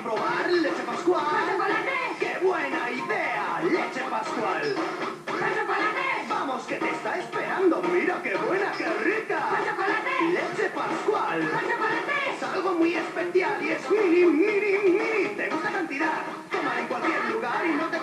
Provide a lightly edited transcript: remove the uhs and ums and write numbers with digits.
probar leche Pascual. ¡Con chocolate! ¡Qué buena idea! ¡Leche Pascual! ¡Con chocolate! Vamos, que te está esperando. Mira qué buena, qué rica. ¡Con chocolate! Leche Pascual. ¡Con chocolate! Es algo muy especial y es mini, mini, mini. ¿Te gusta cantidad? Tómala en cualquier lugar y no te